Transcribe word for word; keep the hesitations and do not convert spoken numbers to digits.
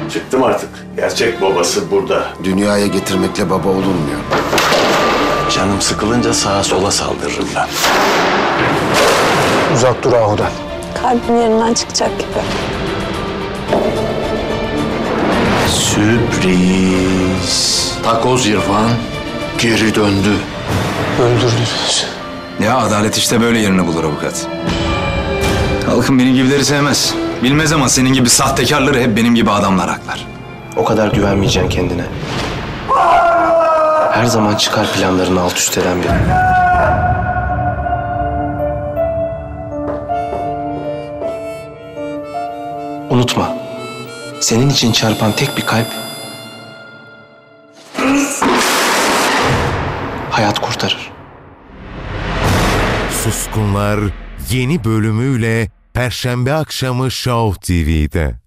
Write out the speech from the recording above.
Çıktım artık. Gerçek babası burada. Dünyaya getirmekle baba olunmuyor. Canım sıkılınca sağa sola saldırırım ben. Uzak dur Ahu'dan. Kalbim yerinden çıkacak gibi. Sürpriz. Takoz İrfan geri döndü. Öldürdünüz. Ya adalet işte böyle yerini bulur avukat. Halkım benim gibileri sevmez. Bilmez ama senin gibi sahtekarları hep benim gibi adamlar haklar. O kadar güvenmeyeceksin kendine. Her zaman çıkar planlarını alt üst eden biri. Unutma, senin için çarpan tek bir kalp hayat kurtarır. Suskunlar yeni bölümüyle Perşembe akşamı Show T V'de.